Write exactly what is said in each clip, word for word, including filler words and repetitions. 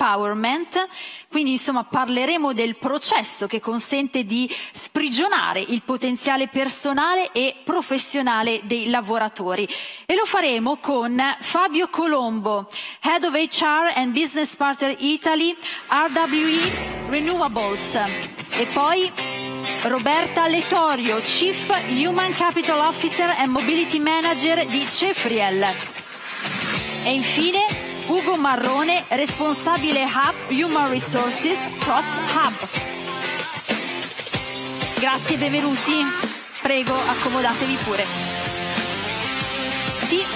Empowerment, quindi insomma parleremo del processo che consente di sprigionare il potenziale personale e professionale dei lavoratori, e lo faremo con Fabio Colombo, Head of H R and Business Partner Italy, R W E Renewables, e poi Roberta Letorio, Chief Human Capital Officer and Mobility Manager di Cefriel, e infine Ugo Marrone, responsabile Hub Human Resources Cross Hub. Grazie e benvenuti. Prego, accomodatevi pure. Sì.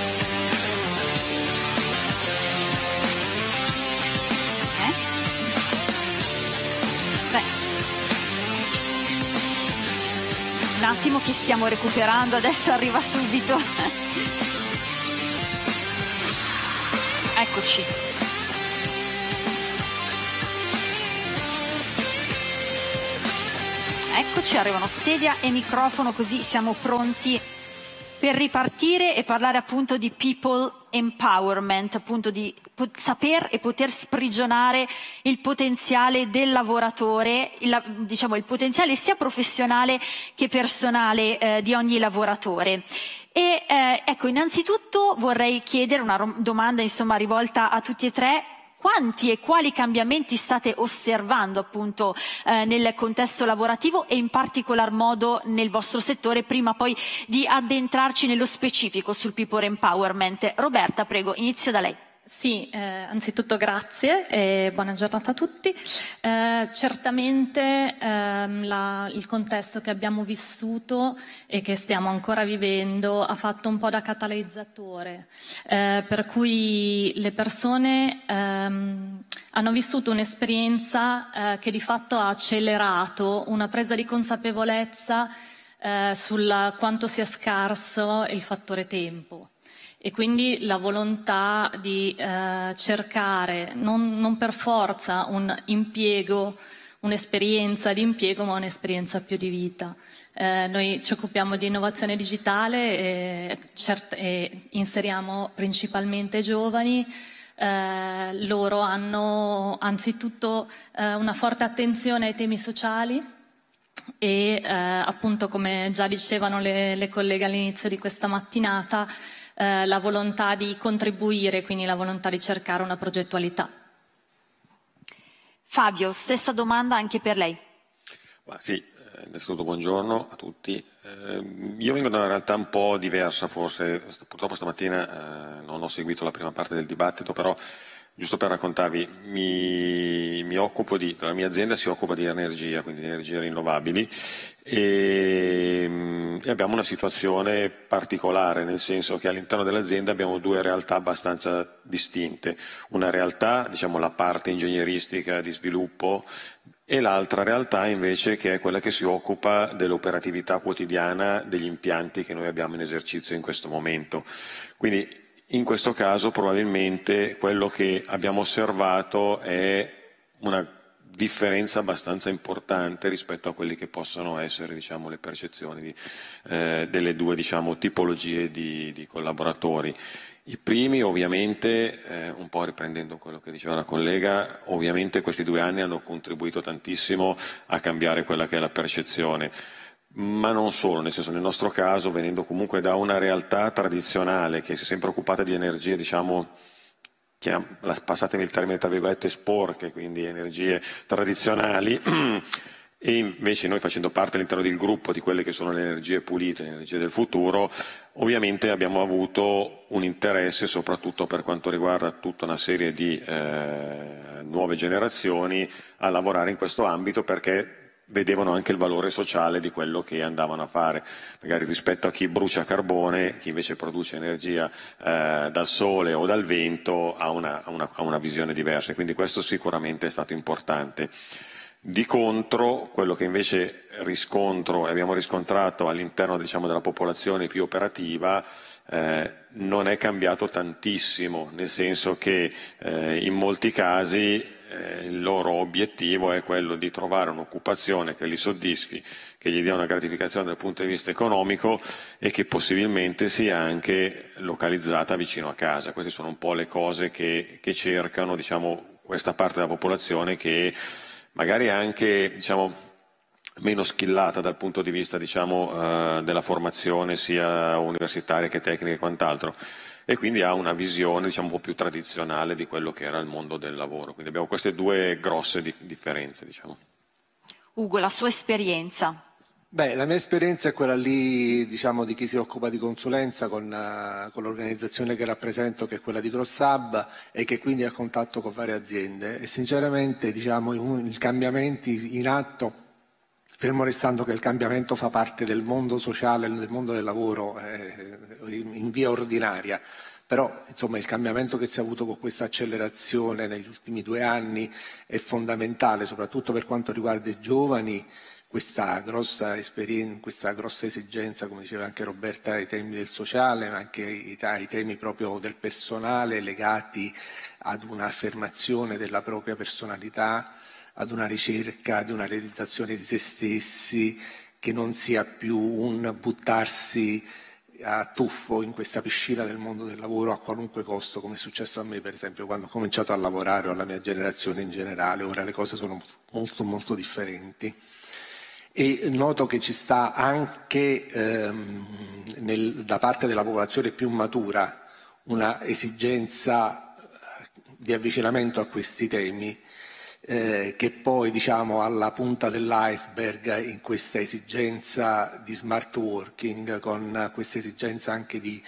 Eh? Beh. Un attimo che stiamo recuperando, adesso arriva subito. Eccoci. Eccoci, arrivano sedia e microfono, così siamo pronti per ripartire e parlare appunto di people empowerment, appunto di saper e poter sprigionare il potenziale del lavoratore, il, diciamo il potenziale sia professionale che personale eh, di ogni lavoratore. E eh, ecco, innanzitutto vorrei chiedere una domanda insomma rivolta a tutti e tre: quanti e quali cambiamenti state osservando appunto eh, nel contesto lavorativo e in particolar modo nel vostro settore, prima poi di addentrarci nello specifico sul people empowerment? Roberta, prego, inizio da lei. Sì, eh, anzitutto grazie e buona giornata a tutti. Eh, certamente ehm, la, il contesto che abbiamo vissuto e che stiamo ancora vivendo ha fatto un po' da catalizzatore, eh, per cui le persone ehm, hanno vissuto un'esperienza eh, che di fatto ha accelerato una presa di consapevolezza eh, sul quanto sia scarso il fattore tempo. E quindi la volontà di eh, cercare non, non per forza un impiego, un'esperienza di impiego, ma un'esperienza più di vita. Eh, noi ci occupiamo di innovazione digitale e, cert- e inseriamo principalmente giovani. Eh, loro hanno anzitutto eh, una forte attenzione ai temi sociali e eh, appunto, come già dicevano le, le colleghe all'inizio di questa mattinata, Eh, la volontà di contribuire, quindi la volontà di cercare una progettualità. Fabio, stessa domanda anche per lei. Ma sì, eh, innanzitutto buongiorno a tutti. Eh, io vengo da una realtà un po' diversa, forse purtroppo stamattina eh, non ho seguito la prima parte del dibattito, però giusto per raccontarvi, mi, mi occupo di, la mia azienda si occupa di energia, quindi di energie rinnovabili, e, e abbiamo una situazione particolare, nel senso che all'interno dell'azienda abbiamo due realtà abbastanza distinte. Una realtà, diciamo la parte ingegneristica di sviluppo, e l'altra realtà invece che è quella che si occupa dell'operatività quotidiana degli impianti che noi abbiamo in esercizio in questo momento. Quindi in questo caso probabilmente quello che abbiamo osservato è una differenza abbastanza importante rispetto a quelli che possono essere, diciamo, le percezioni di, eh, delle due, diciamo, tipologie di, di collaboratori. I primi ovviamente, eh, un po' riprendendo quello che diceva la collega, ovviamente questi due anni hanno contribuito tantissimo a cambiare quella che è la percezione. Ma non solo, nel senso, nel nostro caso, venendo comunque da una realtà tradizionale che si è sempre occupata di energie, diciamo, passatemi il termine tra virgolette sporche, quindi energie tradizionali, e invece noi, facendo parte all'interno del gruppo di quelle che sono le energie pulite, le energie del futuro, ovviamente abbiamo avuto un interesse soprattutto per quanto riguarda tutta una serie di eh, nuove generazioni a lavorare in questo ambito, perché vedevano anche il valore sociale di quello che andavano a fare, magari rispetto a chi brucia carbone, chi invece produce energia eh, dal sole o dal vento ha una, ha, una, ha una visione diversa, quindi questo sicuramente è stato importante. Di contro, quello che invece riscontro e abbiamo riscontrato all'interno, diciamo, della popolazione più operativa eh, non è cambiato tantissimo, nel senso che eh, in molti casi Eh, il loro obiettivo è quello di trovare un'occupazione che li soddisfi, che gli dia una gratificazione dal punto di vista economico e che possibilmente sia anche localizzata vicino a casa. Queste sono un po' le cose che, che cercano, diciamo, questa parte della popolazione che magari è anche, diciamo, meno skillata dal punto di vista, diciamo, eh, della formazione sia universitaria che tecnica e quant'altro, e quindi ha una visione, diciamo, un po' più tradizionale di quello che era il mondo del lavoro. Quindi abbiamo queste due grosse di- differenze, diciamo. Ugo, la sua esperienza. Beh, la mia esperienza è quella lì, diciamo, di chi si occupa di consulenza con, uh, con l'organizzazione che rappresento, che è quella di CrossHub, e che quindi ha contatto con varie aziende. E sinceramente, diciamo, i cambiamenti in atto, fermo restando che il cambiamento fa parte del mondo sociale, del mondo del lavoro, eh, in via ordinaria, però insomma il cambiamento che si è avuto con questa accelerazione negli ultimi due anni è fondamentale, soprattutto per quanto riguarda i giovani. Questa grossa esperienza, questa grossa esigenza, come diceva anche Roberta, ai temi del sociale, ma anche ai, ai temi proprio del personale, legati ad un'affermazione della propria personalità, ad una ricerca, ad una realizzazione di se stessi, che non sia più un buttarsi a tuffo in questa piscina del mondo del lavoro a qualunque costo, come è successo a me per esempio quando ho cominciato a lavorare, o alla mia generazione in generale. Ora le cose sono molto molto differenti. E noto che ci sta anche ehm, nel, da parte della popolazione più matura una esigenza di avvicinamento a questi temi, eh, che poi, diciamo, alla punta dell'iceberg in questa esigenza di smart working, con questa esigenza anche di,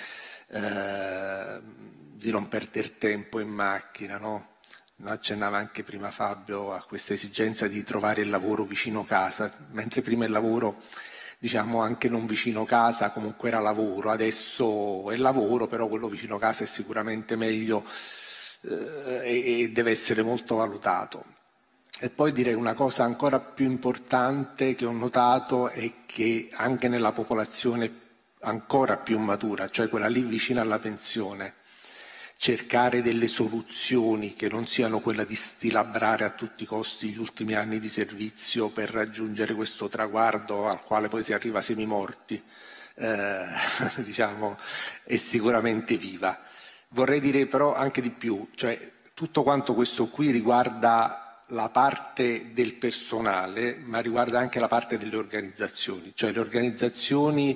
eh, di non perdere tempo in macchina, no? Accennava anche prima Fabio a questa esigenza di trovare il lavoro vicino casa, mentre prima il lavoro, diciamo, anche non vicino casa comunque era lavoro, adesso è lavoro, però quello vicino casa è sicuramente meglio eh, e deve essere molto valutato. E poi direi una cosa ancora più importante che ho notato è che anche nella popolazione ancora più matura, cioè quella lì vicina alla pensione, cercare delle soluzioni che non siano quella di stilabrare a tutti i costi gli ultimi anni di servizio per raggiungere questo traguardo al quale poi si arriva semimorti, eh, diciamo, è sicuramente viva. Vorrei dire però anche di più, cioè tutto quanto questo qui riguarda la parte del personale, ma riguarda anche la parte delle organizzazioni, cioè le organizzazioni,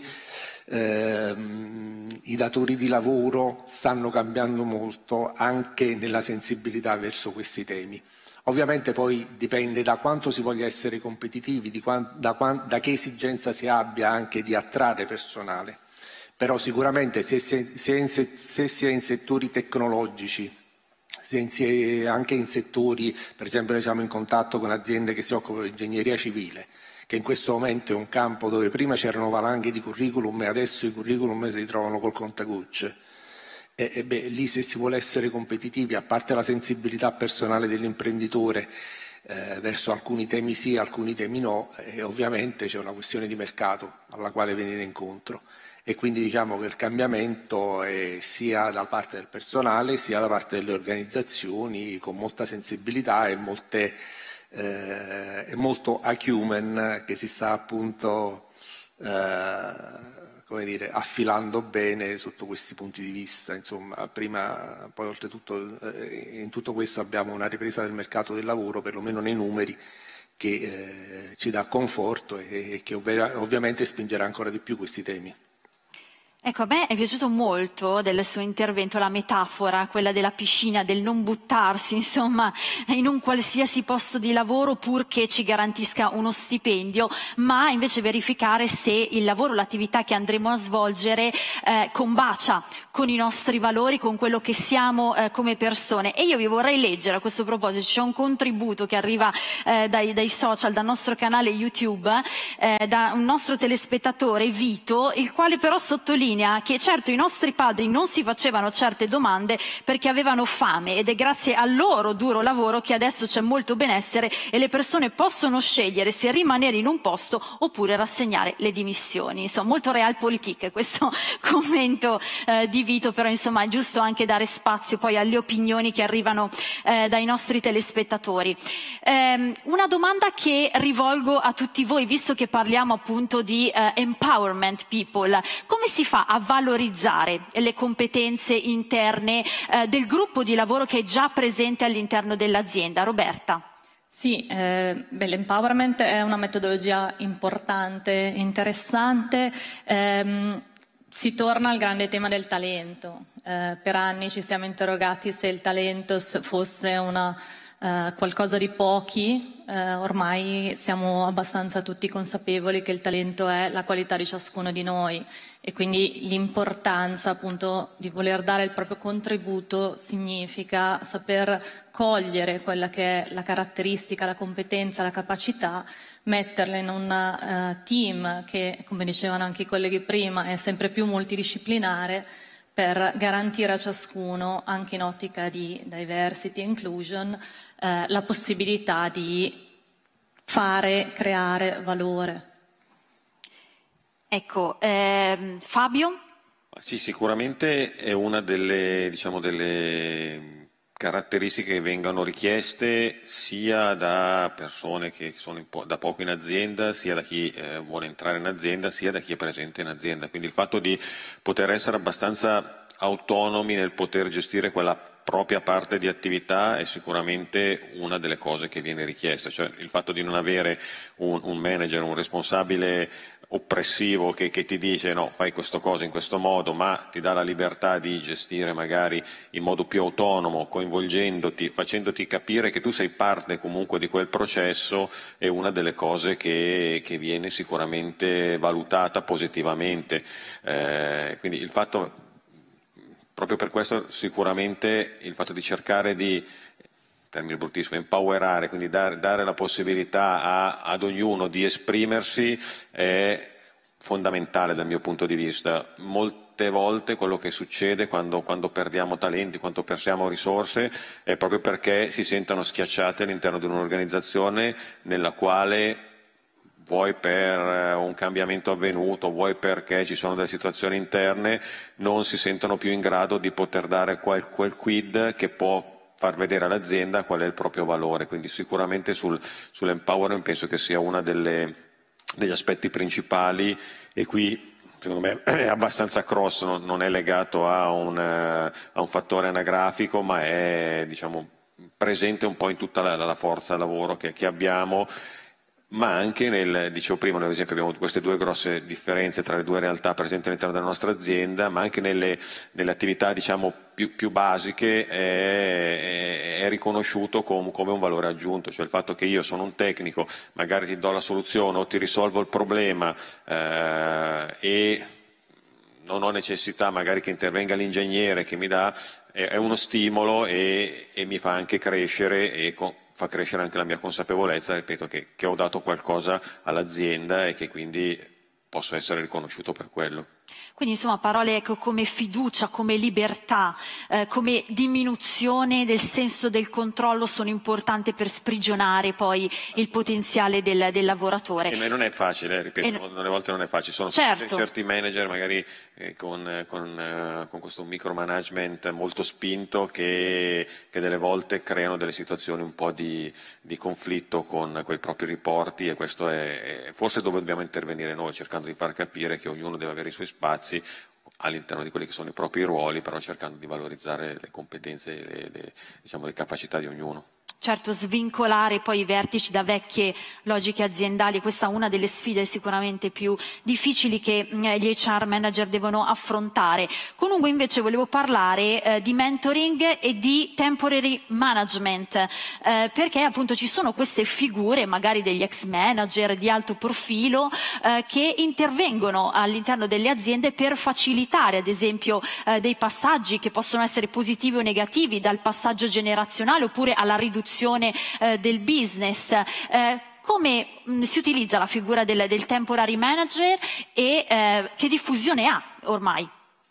ehm, i datori di lavoro stanno cambiando molto anche nella sensibilità verso questi temi. Ovviamente poi dipende da quanto si voglia essere competitivi, di quant, da, quant, da che esigenza si abbia anche di attrarre personale, però sicuramente se, se, se, in, se si è in settori tecnologici, anche in settori, per esempio noi siamo in contatto con aziende che si occupano di ingegneria civile, che in questo momento è un campo dove prima c'erano valanghe di curriculum e adesso i curriculum si trovano col contagocce. E, e beh, lì se si vuole essere competitivi, a parte la sensibilità personale dell'imprenditore eh, verso alcuni temi sì, alcuni temi no, e ovviamente c'è una questione di mercato alla quale venire incontro. E quindi diciamo che il cambiamento è sia da parte del personale sia da parte delle organizzazioni, con molta sensibilità e molte, eh, molto acumen che si sta appunto eh, come dire, affilando bene sotto questi punti di vista. Insomma, prima, poi oltretutto eh, in tutto questo abbiamo una ripresa del mercato del lavoro, perlomeno nei numeri, che eh, ci dà conforto e, e che ovvia, ovviamente spingerà ancora di più questi temi. Ecco, a me è piaciuto molto del suo intervento la metafora, quella della piscina, del non buttarsi, insomma, in un qualsiasi posto di lavoro purché ci garantisca uno stipendio, ma invece verificare se il lavoro, l'attività che andremo a svolgere eh, combacia con i nostri valori, con quello che siamo eh, come persone. E io vi vorrei leggere a questo proposito, c'è un contributo che arriva eh, dai, dai social, dal nostro canale YouTube, eh, da un nostro telespettatore, Vito, il quale però sottolinea che certo i nostri padri non si facevano certe domande perché avevano fame, ed è grazie al loro duro lavoro che adesso c'è molto benessere e le persone possono scegliere se rimanere in un posto oppure rassegnare le dimissioni. Insomma, molto realpolitik questo commento eh, di Vito, però insomma è giusto anche dare spazio poi alle opinioni che arrivano eh, dai nostri telespettatori. Eh, una domanda che rivolgo a tutti voi, visto che parliamo appunto di eh, empowerment people: come si fa a, a valorizzare le competenze interne eh, del gruppo di lavoro che è già presente all'interno dell'azienda. Roberta. Sì, eh, beh, l'empowerment è una metodologia importante, interessante. Ehm, si torna al grande tema del talento. Eh, per anni ci siamo interrogati se il talento fosse una, eh, qualcosa di pochi. Eh, ormai siamo abbastanza tutti consapevoli che il talento è la qualità di ciascuno di noi e quindi l'importanza appunto di voler dare il proprio contributo significa saper cogliere quella che è la caratteristica, la competenza, la capacità, metterle in un uh, team che, come dicevano anche i colleghi prima, è sempre più multidisciplinare per garantire a ciascuno, anche in ottica di diversity e inclusion, eh, la possibilità di fare, creare valore. Ecco, ehm, Fabio? Sì, sicuramente è una delle, diciamo, delle caratteristiche che vengono richieste sia da persone che sono in po- da poco in azienda, sia da chi eh, vuole entrare in azienda, sia da chi è presente in azienda. Quindi il fatto di poter essere abbastanza autonomi nel poter gestire quella propria parte di attività è sicuramente una delle cose che viene richiesta, cioè il fatto di non avere un, un manager, un responsabile oppressivo che, che ti dice no, fai questa cosa in questo modo, ma ti dà la libertà di gestire magari in modo più autonomo, coinvolgendoti, facendoti capire che tu sei parte comunque di quel processo, è una delle cose che, che viene sicuramente valutata positivamente. Eh, quindi il fatto, proprio per questo sicuramente il fatto di cercare di, termine bruttissimo, empowerare, quindi dare, dare la possibilità a, ad ognuno di esprimersi è fondamentale dal mio punto di vista. Molte volte quello che succede quando, quando perdiamo talenti, quando perdiamo risorse, è proprio perché si sentono schiacciate all'interno di un'organizzazione nella quale, vuoi per un cambiamento avvenuto, vuoi perché ci sono delle situazioni interne, non si sentono più in grado di poter dare quel, quel quid che può far vedere all'azienda qual è il proprio valore. Quindi sicuramente sul, sull'empowerment penso che sia uno degli aspetti principali, e qui secondo me è abbastanza cross, non, non è legato a un, a un fattore anagrafico, ma è, diciamo, presente un po' in tutta la, la forza lavoro che, che abbiamo. Ma anche nel, dicevo prima, noi ad esempio abbiamo queste due grosse differenze tra le due realtà presenti all'interno della nostra azienda, ma anche nelle, nelle attività, diciamo, più, più basiche è, è, è riconosciuto com, come un valore aggiunto, cioè il fatto che io sono un tecnico, magari ti do la soluzione o ti risolvo il problema eh, e non ho necessità magari che intervenga l'ingegnere che mi dà, è, è uno stimolo e, e mi fa anche crescere e con, fa crescere anche la mia consapevolezza, ripeto, che, che ho dato qualcosa all'azienda e che quindi posso essere riconosciuto per quello. Quindi insomma parole ecco, come fiducia, come libertà, eh, come diminuzione del senso del controllo sono importanti per sprigionare poi il potenziale del, del lavoratore. E non è facile, ripeto, e... alle volte non è facile, sono certo. certi manager magari eh, con, con, eh, con questo micromanagement molto spinto che, che delle volte creano delle situazioni un po' di, di conflitto con, con i propri riporti, e questo è, è forse dove dobbiamo intervenire noi, cercando di far capire che ognuno deve avere i suoi spazi all'interno di quelli che sono i propri ruoli, però cercando di valorizzare le competenze e le, le, diciamo, le capacità di ognuno. Certo, svincolare poi i vertici da vecchie logiche aziendali, questa è una delle sfide sicuramente più difficili che eh, gli H R manager devono affrontare. Comunque invece volevo parlare eh, di mentoring e di temporary management, eh, perché appunto ci sono queste figure, magari degli ex manager di alto profilo, eh, che intervengono all'interno delle aziende per facilitare ad esempio eh, dei passaggi che possono essere positivi o negativi, dal passaggio generazionale oppure alla riduzione eh, del business. Eh, come mh, si utilizza la figura del, del temporary manager e eh, che diffusione ha ormai?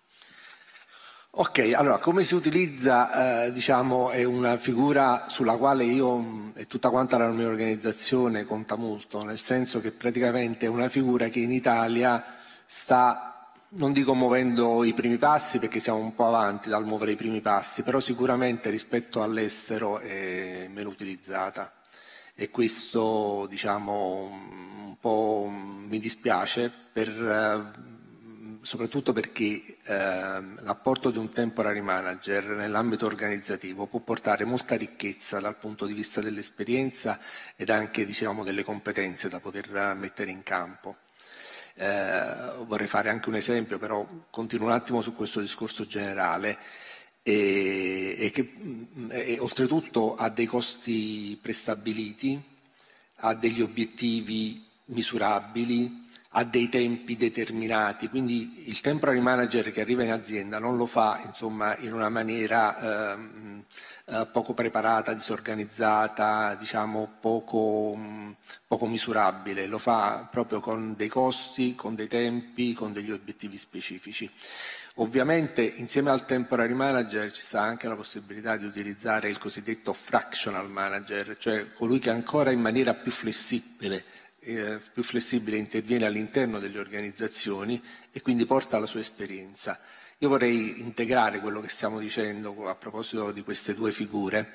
Ok, allora come si utilizza, eh, diciamo, è una figura sulla quale io mh, e tutta quanta la mia organizzazione conta molto, nel senso che praticamente è una figura che in Italia sta, non dico muovendo i primi passi perché siamo un po' avanti dal muovere i primi passi, però sicuramente rispetto all'estero è meno utilizzata, e questo, diciamo, un po' mi dispiace per soprattutto perché ehm, l'apporto di un temporary manager nell'ambito organizzativo può portare molta ricchezza dal punto di vista dell'esperienza ed anche, diciamo, delle competenze da poter mettere in campo. Eh, vorrei fare anche un esempio, però continuo un attimo su questo discorso generale, e, e che e, oltretutto ha dei costi prestabiliti, ha degli obiettivi misurabili, ha dei tempi determinati, quindi il temporary manager che arriva in azienda non lo fa, insomma, in una maniera ehm, eh, poco preparata, disorganizzata, diciamo poco, mh, poco misurabile, lo fa proprio con dei costi, con dei tempi, con degli obiettivi specifici. Ovviamente insieme al temporary manager ci sta anche la possibilità di utilizzare il cosiddetto fractional manager, cioè colui che ancora in maniera più flessibile Eh, più flessibile interviene all'interno delle organizzazioni e quindi porta la sua esperienza. Io vorrei integrare quello che stiamo dicendo a proposito di queste due figure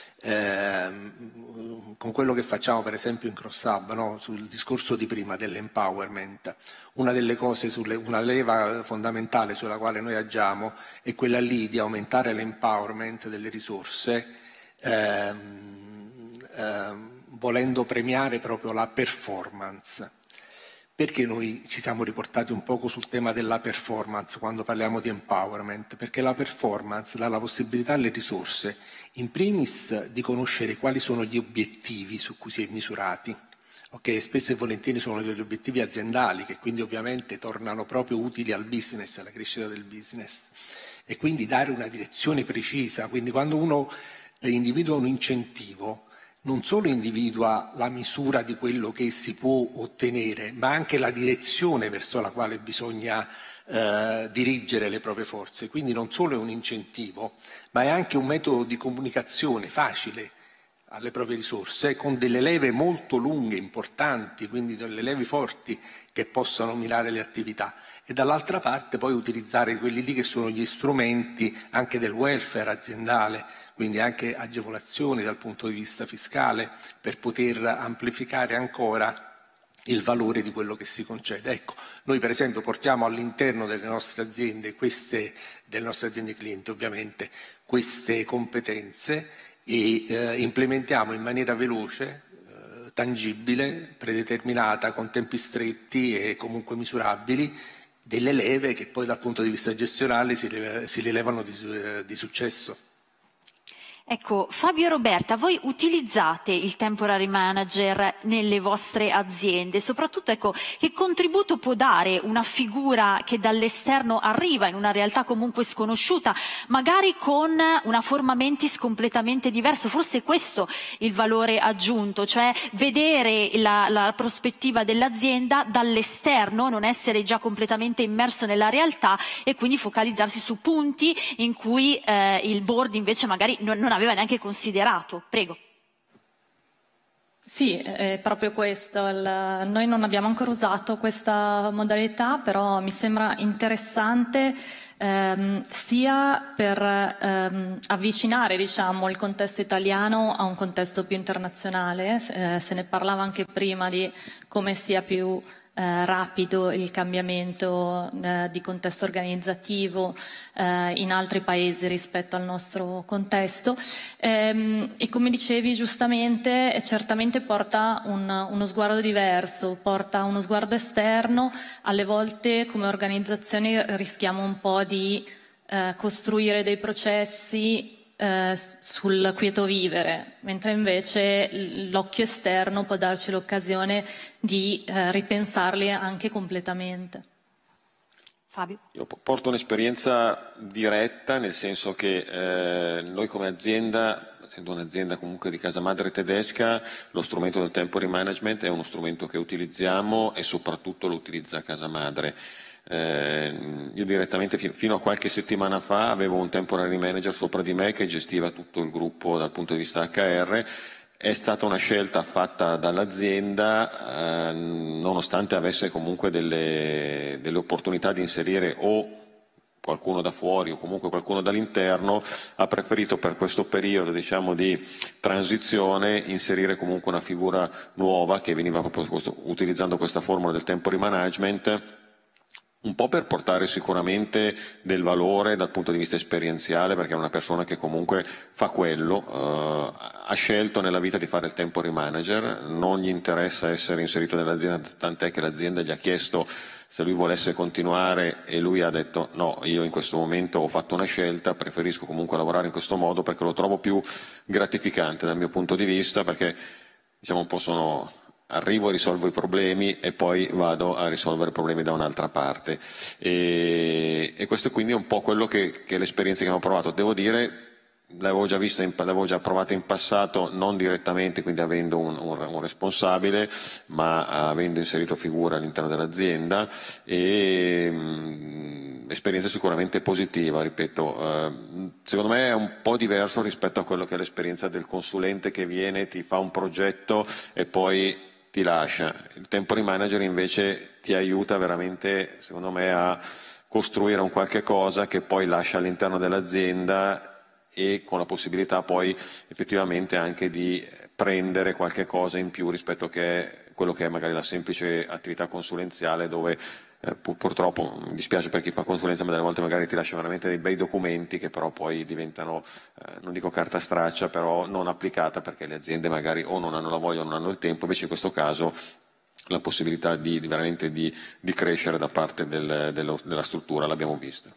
ehm, con quello che facciamo per esempio in CrossHub, no? Sul discorso di prima dell'empowerment. Una delle cose, sulle, una leva fondamentale sulla quale noi agiamo è quella lì di aumentare l'empowerment delle risorse ehm, ehm, volendo premiare proprio la performance. Perché noi ci siamo riportati un poco sul tema della performance quando parliamo di empowerment? Perché la performance dà la possibilità alle risorse, in primis, di conoscere quali sono gli obiettivi su cui si è misurati. Okay? Spesso e volentieri sono degli obiettivi aziendali che quindi ovviamente tornano proprio utili al business, alla crescita del business. E quindi dare una direzione precisa. Quindi quando uno individua un incentivo, non solo individua la misura di quello che si può ottenere, ma anche la direzione verso la quale bisogna eh, dirigere le proprie forze. Quindi non solo è un incentivo, ma è anche un metodo di comunicazione facile alle proprie risorse, con delle leve molto lunghe, importanti, quindi delle leve forti che possano mirare le attività. E dall'altra parte poi utilizzare quelli lì che sono gli strumenti anche del welfare aziendale, quindi anche agevolazioni dal punto di vista fiscale per poter amplificare ancora il valore di quello che si concede. Ecco, noi per esempio portiamo all'interno delle nostre aziende, queste, delle nostre aziende clienti ovviamente, queste competenze e eh, implementiamo in maniera veloce, eh, tangibile, predeterminata, con tempi stretti e comunque misurabili, delle leve che poi dal punto di vista gestionale si, rile- si rilevano di, di successo. Ecco, Fabio e Roberta, voi utilizzate il temporary manager nelle vostre aziende, soprattutto ecco, che contributo può dare una figura che dall'esterno arriva in una realtà comunque sconosciuta, magari con una forma mentis completamente diversa, forse questo il valore aggiunto, cioè vedere la, la prospettiva dell'azienda dall'esterno, non essere già completamente immerso nella realtà e quindi focalizzarsi su punti in cui eh, il board invece magari non, non aveva neanche considerato. Prego. Sì, è proprio questo. Il, noi non abbiamo ancora usato questa modalità, però mi sembra interessante ehm, sia per ehm, avvicinare, diciamo, il contesto italiano a un contesto più internazionale. Eh, se ne parlava anche prima di come sia più Eh, rapido il cambiamento eh, di contesto organizzativo eh, in altri paesi rispetto al nostro contesto ehm, e come dicevi giustamente eh, certamente porta un, uno sguardo diverso, porta uno sguardo esterno. Alle volte come organizzazioni rischiamo un po' di eh, costruire dei processi Eh, sul quieto vivere, mentre invece l'occhio esterno può darci l'occasione di eh, ripensarli anche completamente. Fabio? Io porto un'esperienza diretta, nel senso che eh, noi come azienda, essendo un'azienda comunque di casa madre tedesca, lo strumento del temporary management è uno strumento che utilizziamo e soprattutto lo utilizza casa madre. Eh, io direttamente fino a qualche settimana fa avevo un temporary manager sopra di me che gestiva tutto il gruppo dal punto di vista acca erre. È stata una scelta fatta dall'azienda eh, nonostante avesse comunque delle, delle opportunità di inserire o qualcuno da fuori o comunque qualcuno dall'interno. Ha preferito per questo periodo, diciamo, di transizione inserire comunque una figura nuova che veniva proprio questo, utilizzando questa formula del temporary management, un po' per portare sicuramente del valore dal punto di vista esperienziale, perché è una persona che comunque fa quello, eh, ha scelto nella vita di fare il temporary manager, non gli interessa essere inserito nell'azienda, tant'è che l'azienda gli ha chiesto se lui volesse continuare e lui ha detto no, io in questo momento ho fatto una scelta, preferisco comunque lavorare in questo modo perché lo trovo più gratificante dal mio punto di vista, perché diciamo un po' sono... arrivo, risolvo i problemi e poi vado a risolvere problemi da un'altra parte, e, e questo quindi è un po' quello che, che l'esperienza che abbiamo provato. Devo dire, l'avevo già vista, in, l'avevo già provata in passato, non direttamente, quindi avendo un, un, un responsabile, ma avendo inserito figure all'interno dell'azienda, e mh, esperienza sicuramente positiva, ripeto. Eh, secondo me è un po' diverso rispetto a quello che è l'esperienza del consulente che viene, ti fa un progetto e poi ti lascia. Il temporary manager invece ti aiuta veramente, secondo me, a costruire un qualche cosa che poi lascia all'interno dell'azienda, e con la possibilità poi effettivamente anche di prendere qualche cosa in più rispetto a che quello che è magari la semplice attività consulenziale, dove eh, pur, purtroppo mi dispiace per chi fa consulenza, ma delle volte magari ti lascia veramente dei bei documenti che però poi diventano, eh, non dico carta straccia, però non applicata, perché le aziende magari o non hanno la voglia o non hanno il tempo. Invece in questo caso la possibilità di, di veramente di, di crescere da parte del, dello, della struttura l'abbiamo vista.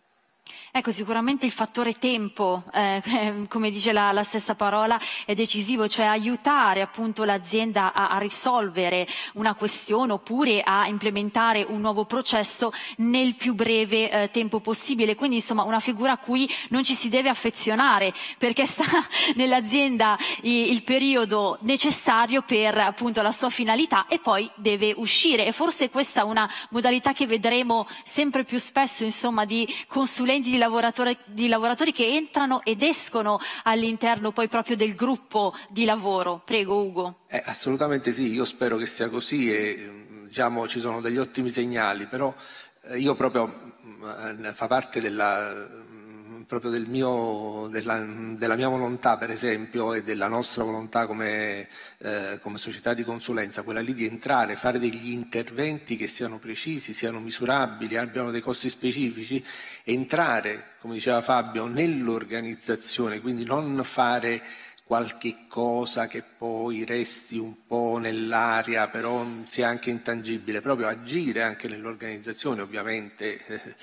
Ecco, sicuramente il fattore tempo, eh, come dice la, la stessa parola, è decisivo, cioè aiutare appunto l'azienda a, a risolvere una questione oppure a implementare un nuovo processo nel più breve eh, tempo possibile. Quindi insomma una figura a cui non ci si deve affezionare, perché sta nell'azienda il, il periodo necessario per appunto la sua finalità e poi deve uscire. E forse questa è una modalità che vedremo sempre più spesso, insomma, di consulenti di Lavoratori, di lavoratori che entrano ed escono all'interno poi proprio del gruppo di lavoro. Prego Ugo. Eh, assolutamente sì, io spero che sia così e diciamo ci sono degli ottimi segnali, però eh, io proprio eh, fa parte della, proprio del mio, della, della mia volontà, per esempio, e della nostra volontà come, eh, come società di consulenza, quella lì di entrare, fare degli interventi che siano precisi, siano misurabili, abbiano dei costi specifici, entrare, come diceva Fabio, nell'organizzazione, quindi non fare qualche cosa che poi resti un po' nell'aria, però sia anche intangibile, proprio agire anche nell'organizzazione, ovviamente, eh,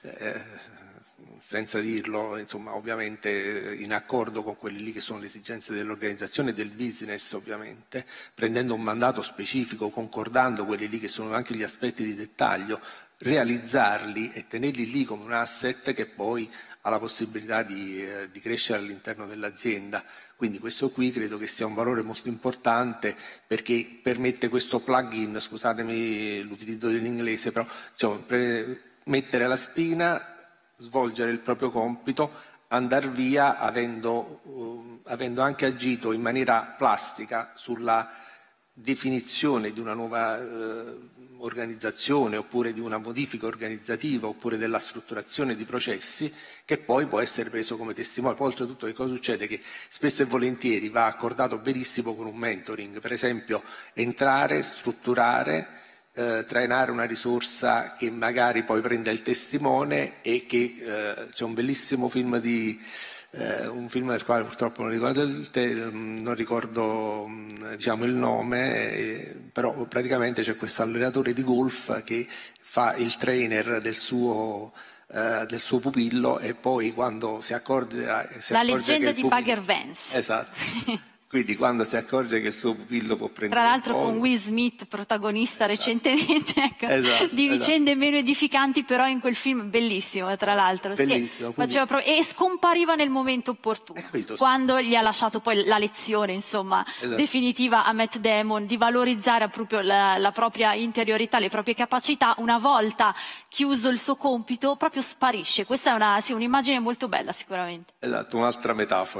eh, senza dirlo, insomma, ovviamente in accordo con quelle lì che sono le esigenze dell'organizzazione e del business, ovviamente, prendendo un mandato specifico, concordando quelli lì che sono anche gli aspetti di dettaglio, realizzarli e tenerli lì come un asset che poi ha la possibilità di, eh, di crescere all'interno dell'azienda. Quindi questo qui credo che sia un valore molto importante, perché permette questo plug-in, scusatemi l'utilizzo dell'inglese, però insomma, pre- mettere la spina, svolgere il proprio compito, andare via avendo, uh, avendo anche agito in maniera plastica sulla definizione di una nuova uh, organizzazione, oppure di una modifica organizzativa, oppure della strutturazione di processi, che poi può essere preso come testimone. Poi oltretutto che cosa succede? Che spesso e volentieri va accordato benissimo con un mentoring, per esempio entrare, strutturare, Eh, trainare una risorsa che magari poi prenda il testimone, e che eh, c'è un bellissimo film di eh, un film del quale purtroppo non ricordo il, te, non ricordo diciamo il nome, eh, però praticamente c'è questo allenatore di golf che fa il trainer del suo eh, del suo pupillo, e poi quando si accorge, si la accorge leggenda che di pupillo... Bagger Vance. Esatto. Quindi quando si accorge che il suo pupillo può prendere... Tra l'altro con poi... Will Smith, protagonista esatto. recentemente, ecco, esatto, di vicende esatto. meno edificanti, però in quel film bellissimo, tra l'altro. Bellissimo. Sì, quindi... pro... E scompariva nel momento opportuno, capito, quando gli ha lasciato poi la lezione, insomma, esatto. definitiva a Matt Damon, di valorizzare proprio la, la propria interiorità, le proprie capacità. Una volta chiuso il suo compito, proprio sparisce. Questa è una, sì, un'immagine molto bella, sicuramente. Esatto, un'altra metafora.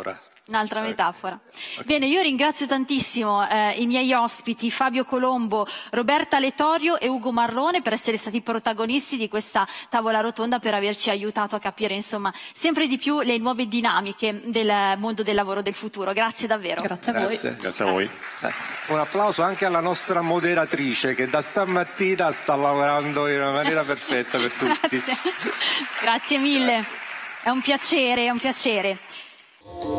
Un'altra metafora. Okay. Bene, io ringrazio tantissimo eh, i miei ospiti Fabio Colombo, Roberta Letorio e Ugo Marrone per essere stati protagonisti di questa tavola rotonda, per averci aiutato a capire insomma sempre di più le nuove dinamiche del mondo del lavoro del futuro. Grazie davvero. Grazie a voi. Grazie, Grazie a voi. Eh, un applauso anche alla nostra moderatrice che da stamattina sta lavorando in una maniera perfetta per tutti. Grazie, Grazie mille. È un piacere, è un piacere.